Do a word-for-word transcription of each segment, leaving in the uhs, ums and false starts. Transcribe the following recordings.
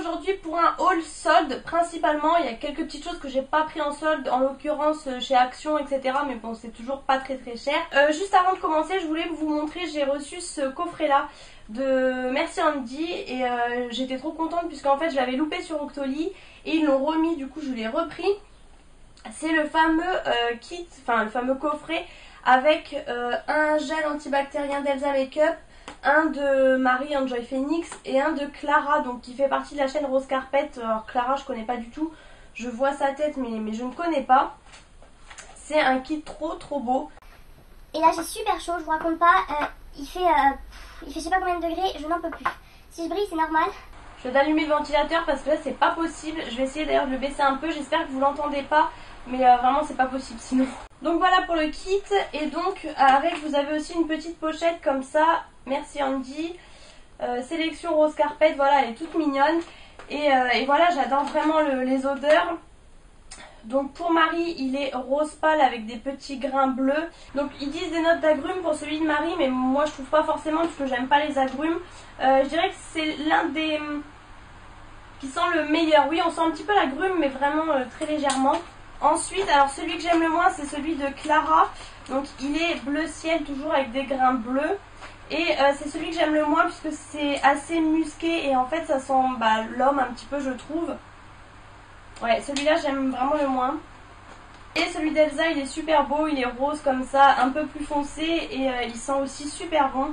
aujourd'hui pour un haul solde principalement. Il y a quelques petites choses que j'ai pas pris en solde, en l'occurrence chez Action, et cetera. Mais bon, c'est toujours pas très très cher. Euh, juste avant de commencer, je voulais vous montrer, j'ai reçu ce coffret là de Merci Andy et euh, j'étais trop contente puisqu'en fait je l'avais loupé sur Octoly et ils l'ont remis, du coup je l'ai repris. C'est le fameux euh, kit, enfin le fameux coffret avec euh, un gel antibactérien d'Elsa Makeup, un de Marie Enjoy Phoenix et un de Clara, donc qui fait partie de la chaîne Rose Carpet. Alors Clara je connais pas du tout, je vois sa tête mais, mais je ne connais pas. C'est un kit trop trop beau. Et là j'ai super chaud, je vous raconte pas, euh, il fait euh, il fait je sais pas combien de degrés, je n'en peux plus. Si je brille c'est normal. Je vais d'allumer le ventilateur parce que là c'est pas possible. Je vais essayer d'ailleurs de le baisser un peu, j'espère que vous l'entendez pas, mais euh, vraiment c'est pas possible sinon. Donc voilà pour le kit, et donc avec vous avez aussi une petite pochette comme ça, Merci Andy, euh, sélection Rose Carpet, voilà elle est toute mignonne. Et, euh, et voilà, j'adore vraiment le, les odeurs. Donc pour Marie il est rose pâle avec des petits grains bleus. Donc ils disent des notes d'agrumes pour celui de Marie, mais moi je trouve pas forcément parce que j'aime pas les agrumes. euh, Je dirais que c'est l'un des qui sent le meilleur. Oui, on sent un petit peu l'agrume mais vraiment euh, très légèrement. Ensuite, alors celui que j'aime le moins c'est celui de Clara. Donc il est bleu ciel toujours avec des grains bleus. Et euh, c'est celui que j'aime le moins puisque c'est assez musqué et en fait ça sent bah, l'homme un petit peu je trouve. Ouais, celui-là j'aime vraiment le moins. Et celui d'Elsa il est super beau, il est rose comme ça, un peu plus foncé et euh, il sent aussi super bon.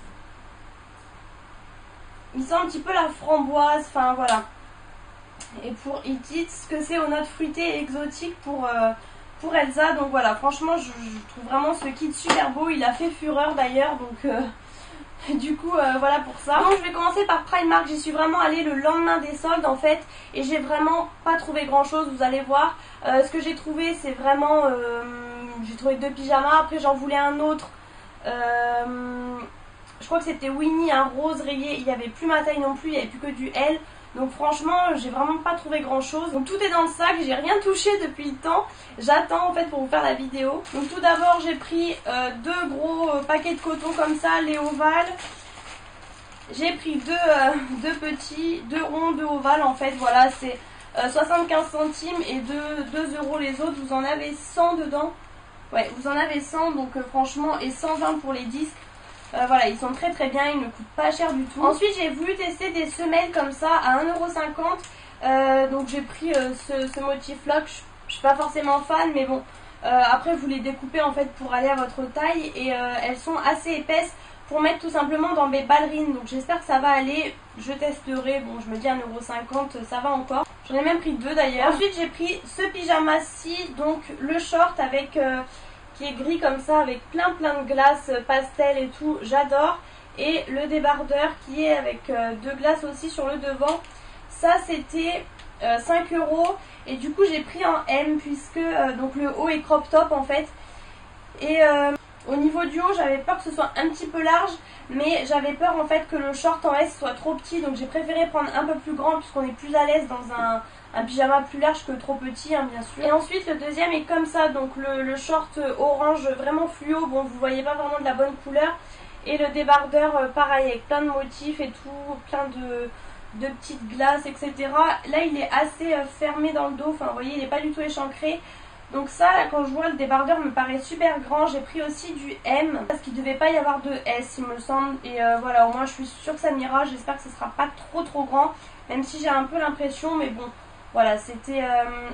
Il sent un petit peu la framboise, enfin voilà. Et pour ils disent que c'est aux notes fruitées et exotiques pour, euh, pour Elsa. Donc voilà, franchement je, je trouve vraiment ce kit super beau, il a fait fureur d'ailleurs donc... Euh... Du coup euh, voilà pour ça. Donc je vais commencer par Primark. J'y suis vraiment allée le lendemain des soldes en fait. Et j'ai vraiment pas trouvé grand chose, vous allez voir. euh, Ce que j'ai trouvé c'est vraiment euh, j'ai trouvé deux pyjamas. Après j'en voulais un autre, euh, je crois que c'était Winnie, un rose rayé. Il n'y avait plus ma taille non plus, il n'y avait plus que du L. Donc franchement j'ai vraiment pas trouvé grand chose. Donc tout est dans le sac, j'ai rien touché depuis le temps. J'attends en fait pour vous faire la vidéo. Donc tout d'abord j'ai pris euh, deux gros euh, paquets de coton comme ça, les ovales. J'ai pris deux, euh, deux petits, deux ronds, deux ovales en fait. Voilà, c'est euh, soixante-quinze centimes et deux euros les autres. Vous en avez cent dedans. Ouais, vous en avez cent donc euh, franchement, et cent vingt pour les disques. Euh, voilà, ils sont très très bien, ils ne coûtent pas cher du tout. Ensuite j'ai voulu tester des semelles comme ça à un euro cinquante. euh, Donc j'ai pris euh, ce, ce motif là que je, je suis pas forcément fan, mais bon, euh, après vous les découpez en fait pour aller à votre taille. Et euh, elles sont assez épaisses pour mettre tout simplement dans mes ballerines. Donc j'espère que ça va aller, je testerai. Bon je me dis un euro cinquante ça va encore. J'en ai même pris deux d'ailleurs. Ensuite j'ai pris ce pyjama-ci, donc le short avec... Euh, qui est gris comme ça avec plein plein de glaces pastel et tout, j'adore. Et le débardeur qui est avec euh, deux glaces aussi sur le devant. Ça c'était euh, cinq euros et du coup j'ai pris en M puisque euh, donc le haut est crop top en fait. Et euh, au niveau du haut j'avais peur que ce soit un petit peu large, mais j'avais peur en fait que le short en S soit trop petit, donc j'ai préféré prendre un peu plus grand puisqu'on est plus à l'aise dans un... un pyjama plus large que trop petit hein, bien sûr. Et ensuite le deuxième est comme ça, donc le, le short orange vraiment fluo, bon vous voyez pas vraiment de la bonne couleur. Et le débardeur euh, pareil avec plein de motifs et tout, plein de, de petites glaces etc. Là il est assez euh, fermé dans le dos, enfin vous voyez il est pas du tout échancré. Donc ça là quand je vois le débardeur me paraît super grand. J'ai pris aussi du M parce qu'il devait pas y avoir de S il me semble. Et euh, voilà, au moins je suis sûre que ça m'ira, j'espère que ce sera pas trop trop grand. Même si j'ai un peu l'impression, mais bon. Voilà, c'était euh,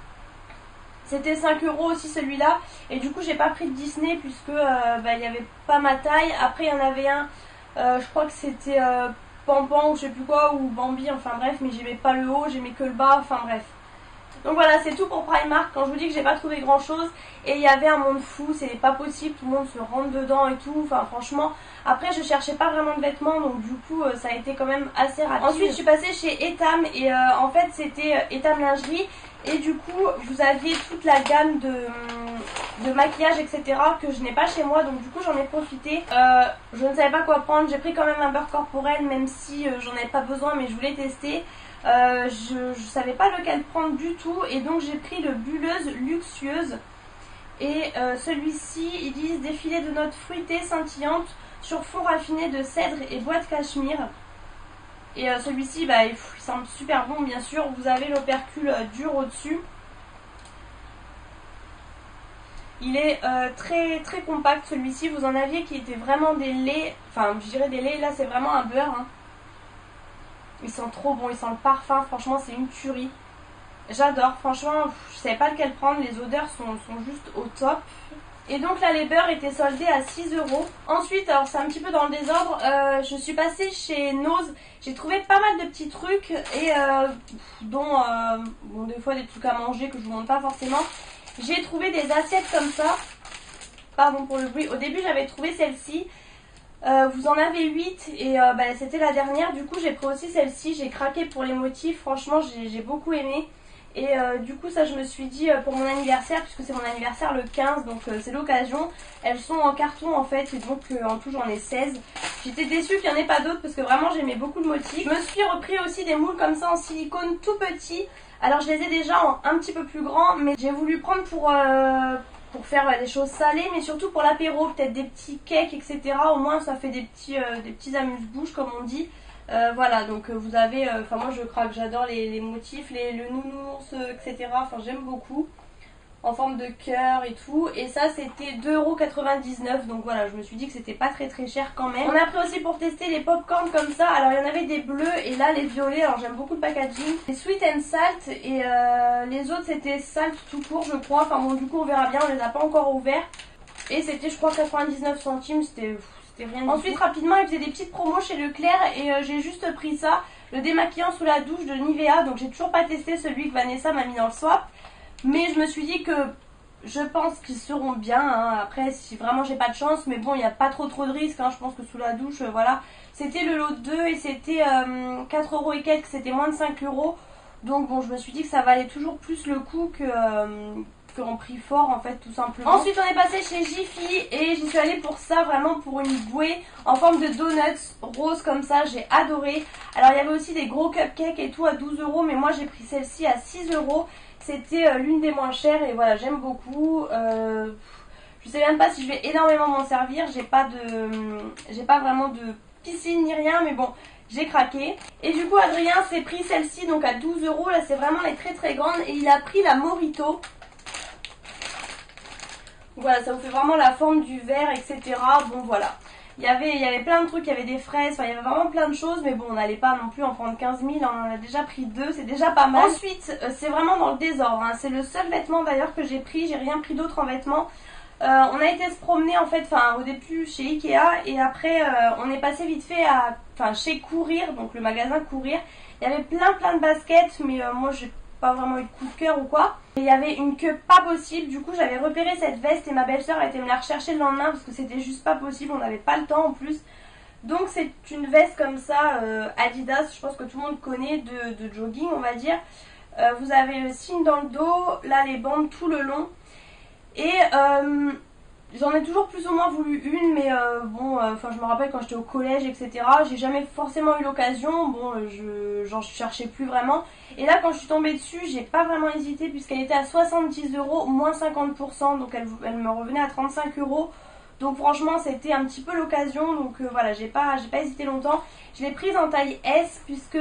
c'était cinq euros aussi celui-là. Et du coup j'ai pas pris de Disney puisque euh, bah, il n'y avait pas ma taille. Après il y en avait un, euh, je crois que c'était euh, Pampan ou je sais plus quoi, ou Bambi, enfin bref. Mais j'aimais pas le haut, j'aimais que le bas, enfin bref. Donc voilà, c'est tout pour Primark. Quand je vous dis que j'ai pas trouvé grand chose, et il y avait un monde fou, c'est pas possible, tout le monde se rentre dedans et tout, enfin franchement. Après je cherchais pas vraiment de vêtements, donc du coup euh, ça a été quand même assez rapide. Ensuite je suis passée chez Etam et euh, en fait c'était euh, Etam lingerie. Et du coup vous aviez toute la gamme de, de maquillage etc que je n'ai pas chez moi, donc du coup j'en ai profité. euh, Je ne savais pas quoi prendre, j'ai pris quand même un beurre corporel même si euh, j'en avais pas besoin, mais je voulais tester. Euh, je ne savais pas lequel prendre du tout et donc j'ai pris le Bulleuse Luxueuse. Et euh, celui-ci ils disent défilé de notes fruitées scintillantes sur fond raffiné de cèdre et bois de cachemire. Et euh, celui-ci, bah, il, il semble super bon, bien sûr. Vous avez l'opercule euh, dur au-dessus. Il est euh, très très compact celui-ci. Vous en aviez qui étaient vraiment des laits. Enfin, je dirais des laits. Là, c'est vraiment un beurre. Hein. Il sent trop bon. Il sent le parfum. Franchement, c'est une tuerie. J'adore. Franchement, je savais pas lequel prendre. Les odeurs sont, sont juste au top. Et donc là, les beurres étaient soldés à six euros. Ensuite, alors c'est un petit peu dans le désordre. Euh, je suis passée chez Nose. J'ai trouvé pas mal de petits trucs. Et euh, dont, euh, bon, des fois, des trucs à manger que je vous montre pas forcément. J'ai trouvé des assiettes comme ça. Pardon pour le bruit. Au début, j'avais trouvé celle-ci. Euh, vous en avez huit et euh, bah, c'était la dernière. Du coup, j'ai pris aussi celle-ci. J'ai craqué pour les motifs. Franchement, j'ai beaucoup aimé. Et euh, du coup, ça, je me suis dit euh, pour mon anniversaire, puisque c'est mon anniversaire le quinze, donc euh, c'est l'occasion. Elles sont en carton en fait, et donc euh, en tout, j'en ai seize. J'étais déçue qu'il n'y en ait pas d'autres parce que vraiment, j'aimais beaucoup le motif. Je me suis repris aussi des moules comme ça en silicone tout petits. Alors je les ai déjà en un petit peu plus grand, mais j'ai voulu prendre pour, euh, pour faire bah, des choses salées, mais surtout pour l'apéro, peut-être des petits cakes, et cetera. Au moins ça fait des petits, euh, des petits amuse-bouches comme on dit. Euh, voilà, donc euh, vous avez, enfin euh, moi je crois que j'adore les, les motifs, les, le nounours, euh, et cetera. Enfin j'aime beaucoup. En forme de cœur et tout. Et ça c'était deux euros quatre-vingt-dix-neuf. Donc voilà, je me suis dit que c'était pas très très cher quand même. On a pris aussi pour tester les popcorn comme ça. Alors il y en avait des bleus et là les violets. Alors j'aime beaucoup le packaging. Les sweet and salt. Et euh, les autres c'était salt tout court je crois. Enfin bon du coup on verra bien, on les a pas encore ouverts. Et c'était je crois quatre-vingt-dix-neuf centimes. C'était rien. Ensuite rapidement ils faisaient des petites promos chez Leclerc. Et euh, j'ai juste pris ça. Le démaquillant sous la douche de Nivea. Donc j'ai toujours pas testé celui que Vanessa m'a mis dans le swap. Mais je me suis dit que je pense qu'ils seront bien. Hein. Après, si vraiment j'ai pas de chance, mais bon, il n'y a pas trop trop de risques. Hein. Je pense que sous la douche, euh, voilà. C'était le lot de deux et c'était euh, quatre euros et quelques, c'était moins de cinq euros. Donc bon, je me suis dit que ça valait toujours plus le coup que euh, qu'en prix fort en fait, tout simplement. Ensuite, on est passé chez Jiffy et j'y suis allée pour ça, vraiment pour une bouée en forme de donuts rose comme ça. J'ai adoré. Alors, il y avait aussi des gros cupcakes et tout à douze euros, mais moi j'ai pris celle-ci à six euros. C'était euh, l'une des moins chères et voilà, j'aime beaucoup. Euh, je sais même pas si je vais énormément m'en servir. J'ai pas de, j'ai pas vraiment de piscine ni rien, mais bon, j'ai craqué. Et du coup, Adrien s'est pris celle-ci donc à douze euros. Là, c'est vraiment les très très grandes et il a pris la Morito. Voilà, ça vous fait vraiment la forme du verre, et cetera. Bon, voilà. Il y, avait, il y avait plein de trucs, il y avait des fraises, enfin il y avait vraiment plein de choses, mais bon on n'allait pas non plus en prendre quinze mille, on en a déjà pris deux, c'est déjà pas mal. Ensuite, euh, c'est vraiment dans le désordre, hein. C'est le seul vêtement d'ailleurs que j'ai pris, j'ai rien pris d'autre en vêtements. Euh, on a été se promener en fait, enfin au début chez Ikea et après euh, on est passé vite fait à, enfin chez Courir, donc le magasin Courir. Il y avait plein plein de baskets, mais euh, moi j'ai pas vraiment eu de coup de cœur ou quoi. Et il y avait une queue pas possible, du coup j'avais repéré cette veste et ma belle-sœur a été me la rechercher le lendemain parce que c'était juste pas possible, on n'avait pas le temps en plus. Donc c'est une veste comme ça, euh, Adidas, je pense que tout le monde connaît, de, de jogging on va dire. Euh, vous avez le signe dans le dos, là les bandes tout le long. Et euh, j'en ai toujours plus ou moins voulu une, mais euh, bon, enfin euh, je me rappelle quand j'étais au collège, et cetera. J'ai jamais forcément eu l'occasion, bon, je j'en cherchais plus vraiment. Et là, quand je suis tombée dessus, j'ai pas vraiment hésité puisqu'elle était à soixante-dix euros, moins cinquante pour cent, donc elle, elle me revenait à trente-cinq euros. Donc franchement, c'était un petit peu l'occasion, donc euh, voilà, j'ai pas, j'ai pas hésité longtemps. Je l'ai prise en taille S puisque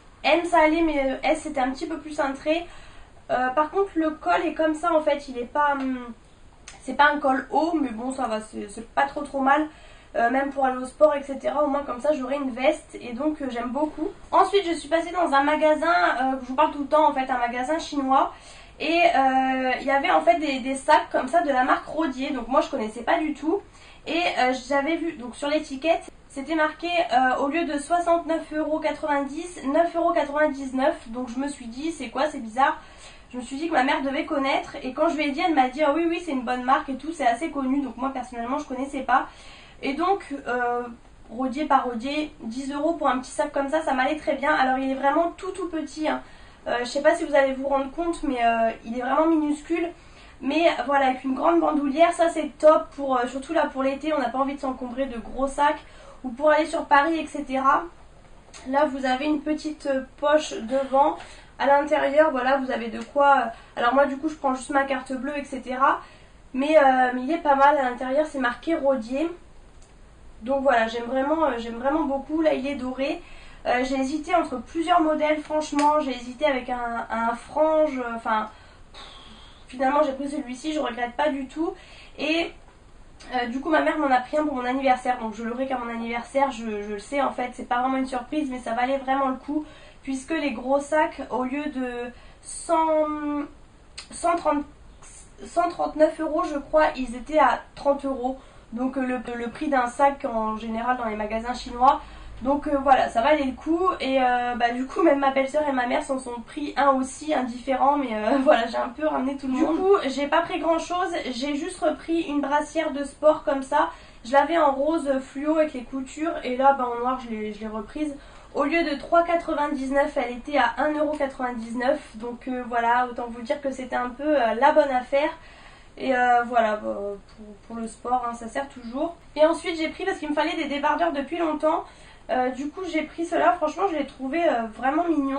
M ça allait, mais euh, S c'était un petit peu plus cintré. Euh, par contre, le col est comme ça en fait, il est pas... Hum, c'est pas un col haut, mais bon, ça va, c'est pas trop trop mal. Euh, même pour aller au sport, et cetera. Au moins, comme ça, j'aurai une veste. Et donc, euh, j'aime beaucoup. Ensuite, je suis passée dans un magasin, euh, je vous parle tout le temps, en fait, un magasin chinois. Et euh, il y avait, en fait, des, des sacs comme ça de la marque Rodier. Donc, moi, je connaissais pas du tout. Et euh, j'avais vu, donc, sur l'étiquette, c'était marqué, euh, au lieu de soixante-neuf euros quatre-vingt-dix, neuf euros quatre-vingt-dix-neuf. Donc, je me suis dit, c'est quoi, c'est bizarre. Je me suis dit que ma mère devait connaître et quand je lui ai dit, elle m'a dit ah oui oui c'est une bonne marque et tout, c'est assez connu, donc moi personnellement je connaissais pas. Et donc euh, Rodier par Rodier, dix euros pour un petit sac comme ça, ça m'allait très bien. Alors il est vraiment tout tout petit, hein. euh, je sais pas si vous allez vous rendre compte, mais euh, il est vraiment minuscule. Mais voilà, avec une grande bandoulière, ça c'est top, pour euh, surtout là pour l'été, on n'a pas envie de s'encombrer de gros sacs, ou pour aller sur Paris, et cetera. Là vous avez une petite poche devant. À l'intérieur, voilà, vous avez de quoi... Alors moi, du coup, je prends juste ma carte bleue, et cetera. Mais, euh, mais il est pas mal. À l'intérieur, c'est marqué Rodier. Donc voilà, j'aime vraiment, euh, j'aime vraiment beaucoup. Là, il est doré. Euh, j'ai hésité entre plusieurs modèles, franchement, j'ai hésité avec un, un frange, enfin, finalement j'ai pris celui-ci, je regrette pas du tout. Et euh, du coup ma mère m'en a pris un pour mon anniversaire, donc je l'aurai qu'à mon anniversaire, je, je le sais en fait, c'est pas vraiment une surprise, mais ça valait vraiment le coup, puisque les gros sacs, au lieu de cent, cent trente, cent trente-neuf euros je crois, ils étaient à trente euros, donc le, le prix d'un sac en général dans les magasins chinois. Donc euh, voilà, ça valait le coup. Et euh, bah, du coup même ma belle-sœur et ma mère s'en sont pris un aussi, un différent. Mais euh, voilà, j'ai un peu ramené tout le monde. Du coup j'ai pas pris grand chose, j'ai juste repris une brassière de sport comme ça. Je l'avais en rose fluo avec les coutures. Et là bah, en noir je l'ai reprise. Au lieu de trois euros quatre-vingt-dix-neuf, elle était à un euro quatre-vingt-dix-neuf. Donc euh, voilà, autant vous dire que c'était un peu euh, la bonne affaire. Et euh, voilà, bah, pour, pour le sport, hein, ça sert toujours. Et ensuite j'ai pris, parce qu'il me fallait des débardeurs depuis longtemps, euh, du coup j'ai pris cela, franchement je l'ai trouvé euh, vraiment mignon.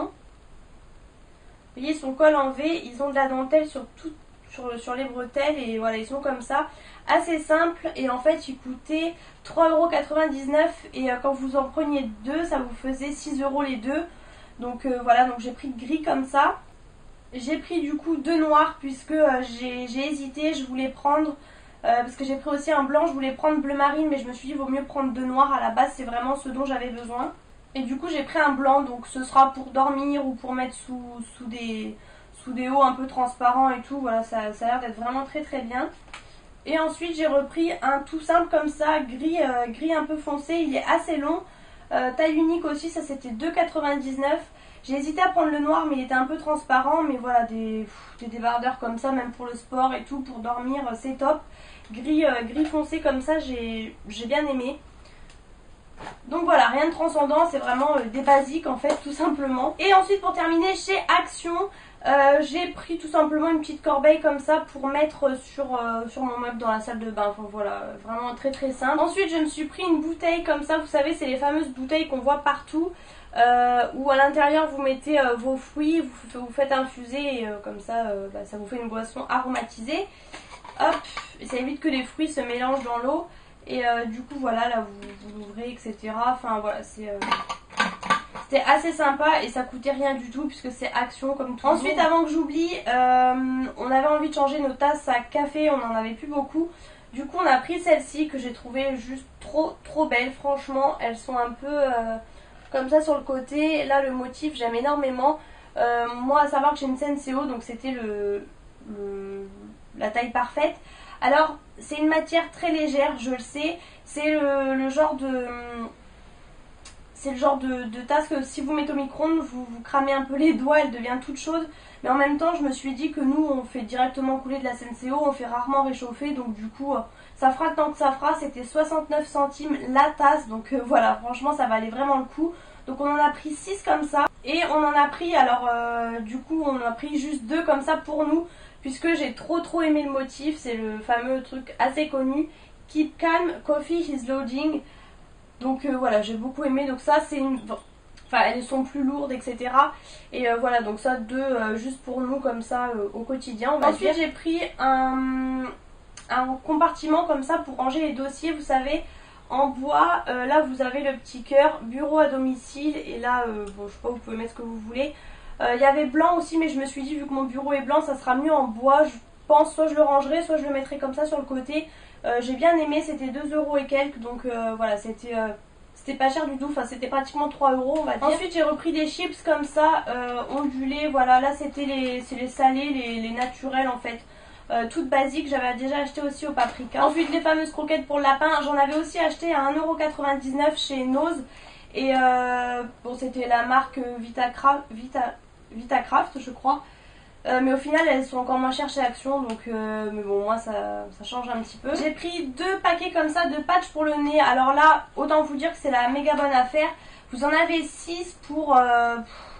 Vous voyez, son col en V, ils ont de la dentelle sur, tout, sur, sur les bretelles et voilà, ils sont comme ça. Assez simple, et en fait ils coûtaient trois euros quatre-vingt-dix-neuf et euh, quand vous en preniez deux, ça vous faisait six euros les deux. Donc euh, voilà, donc j'ai pris gris comme ça. J'ai pris du coup deux noirs puisque euh, j'ai hésité, je voulais prendre, euh, parce que j'ai pris aussi un blanc, je voulais prendre bleu marine, mais je me suis dit vaut mieux prendre deux noirs, à la base c'est vraiment ce dont j'avais besoin. Et du coup j'ai pris un blanc, donc ce sera pour dormir ou pour mettre sous, sous, des, sous des hauts un peu transparents et tout, voilà, ça, ça a l'air d'être vraiment très très bien. Et ensuite j'ai repris un tout simple comme ça, gris, euh, gris un peu foncé, il est assez long, euh, taille unique aussi, ça c'était deux euros quatre-vingt-dix-neuf. J'ai hésité à prendre le noir mais il était un peu transparent, mais voilà, des, des débardeurs comme ça, même pour le sport et tout, pour dormir, c'est top. Gris, euh, gris foncé comme ça, j'ai bien aimé. Donc voilà, rien de transcendant, c'est vraiment euh, des basiques en fait, tout simplement. Et ensuite pour terminer, chez Action, euh, j'ai pris tout simplement une petite corbeille comme ça pour mettre sur, euh, sur mon meuble dans la salle de bain. Enfin voilà, vraiment très très simple. Ensuite je me suis pris une bouteille comme ça, vous savez c'est les fameuses bouteilles qu'on voit partout. Euh, où à l'intérieur vous mettez euh, vos fruits, vous, vous faites infuser et euh, comme ça euh, bah, ça vous fait une boisson aromatisée. Hop, et ça évite que les fruits se mélangent dans l'eau. Et euh, du coup voilà, là vous, vous l'ouvrez, et cetera. Enfin voilà, c'est... Euh... C'était assez sympa et ça coûtait rien du tout puisque c'est Action comme tout. Ensuite, avant que j'oublie, euh, on avait envie de changer nos tasses à café, on n'en avait plus beaucoup. Du coup on a pris celle-ci que j'ai trouvée juste trop trop belle, franchement. Elles sont un peu... Euh, comme ça sur le côté, là le motif j'aime énormément. Euh, moi à savoir que j'ai une Senseo, donc c'était le, le, la taille parfaite. Alors c'est une matière très légère, je le sais, c'est le, le genre de... C'est le genre de, de tasse que si vous mettez au micro-ondes, vous, vous cramez un peu les doigts, elle devient toute chaude. Mais en même temps, je me suis dit que nous, on fait directement couler de la Senseo, on fait rarement réchauffer. Donc du coup, ça fera le temps que ça fera. C'était soixante-neuf centimes la tasse. Donc euh, voilà, franchement, ça valait vraiment le coup. Donc on en a pris six comme ça. Et on en a pris, alors euh, du coup, on en a pris juste deux comme ça pour nous. Puisque j'ai trop trop aimé le motif. C'est le fameux truc assez connu. Keep calm, coffee is loading. Donc euh, voilà, j'ai beaucoup aimé. Donc ça c'est une... Enfin elles sont plus lourdes, et cetera. Et euh, voilà, donc ça deux euh, juste pour nous comme ça euh, au quotidien. On va Ensuite j'ai pris un, un compartiment comme ça pour ranger les dossiers, vous savez, en bois. Euh, là vous avez le petit cœur, bureau à domicile. Et là, euh, bon je sais pas, vous pouvez mettre ce que vous voulez. Il euh, y avait blanc aussi, mais je me suis dit vu que mon bureau est blanc, ça sera mieux en bois. Je pense soit je le rangerai, soit je le mettrai comme ça sur le côté. Euh, j'ai bien aimé, c'était deux euros et quelques, donc euh, voilà, c'était euh, c'était pas cher du tout, enfin c'était pratiquement trois euros on va dire. Ensuite j'ai repris des chips comme ça, euh, ondulés, voilà, là c'était les, c'est les salés, les, les naturels en fait, euh, toutes basiques, j'avais déjà acheté aussi au Paprika. Ensuite les fameuses croquettes pour le lapin, j'en avais aussi acheté à un euro quatre-vingt-dix-neuf chez Nose, et euh, bon c'était la marque Vitacraft, Vita, Vitacraft je crois. Euh, mais au final elles sont encore moins chères chez Action, donc euh, mais bon moi ça, ça change un petit peu. J'ai pris deux paquets comme ça de patchs pour le nez. Alors là autant vous dire que c'est la méga bonne affaire. Vous en avez six pour euh,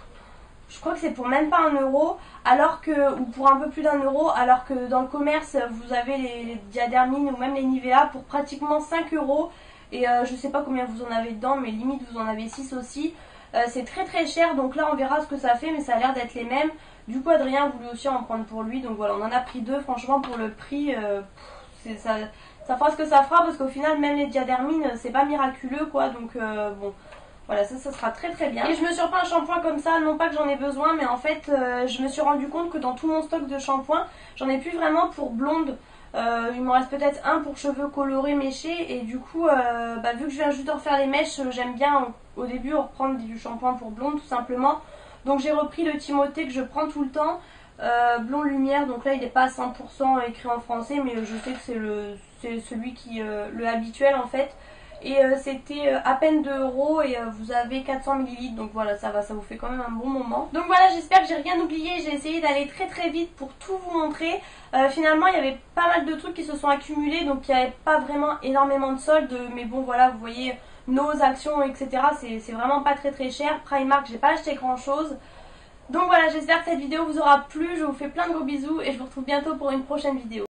je crois que c'est pour même pas un euro, alors que, ou pour un peu plus d'un euro, alors que dans le commerce vous avez les, les Diadermine ou même les Nivea pour pratiquement cinq euros. Et euh, je sais pas combien vous en avez dedans, mais limite vous en avez six aussi. Euh, c'est très très cher, donc là on verra ce que ça fait, mais ça a l'air d'être les mêmes. Du coup Adrien voulait aussi en prendre pour lui, donc voilà, on en a pris deux. Franchement pour le prix, euh, pff, ça, ça fera ce que ça fera, parce qu'au final même les Diadermines c'est pas miraculeux quoi, donc euh, bon, Voilà, ça, ça sera très très bien. Et je me suis refait un shampoing comme ça, non pas que j'en ai besoin, mais en fait, euh, je me suis rendu compte que dans tout mon stock de shampoing, j'en ai plus vraiment pour blonde. Euh, il me reste peut-être un pour cheveux colorés, méchés, et du coup, euh, bah, vu que je viens juste de refaire les mèches, j'aime bien au début reprendre du shampoing pour blonde tout simplement. Donc j'ai repris le Timothée que je prends tout le temps, euh, blond lumière, donc là il n'est pas à cent pour cent écrit en français, mais je sais que c'est le c'est celui qui euh, le habituel en fait. Et euh, c'était euh, à peine deux euros et euh, vous avez quatre cents millilitres, donc voilà, ça va, ça vous fait quand même un bon moment. Donc voilà, j'espère que j'ai rien oublié, j'ai essayé d'aller très très vite pour tout vous montrer. Euh, finalement, il y avait pas mal de trucs qui se sont accumulés, donc il n'y avait pas vraiment énormément de soldes, mais bon voilà, vous voyez nos actions, et cetera. C'est vraiment pas très très cher. Primark, j'ai pas acheté grand chose. Donc voilà, j'espère que cette vidéo vous aura plu, je vous fais plein de gros bisous et je vous retrouve bientôt pour une prochaine vidéo.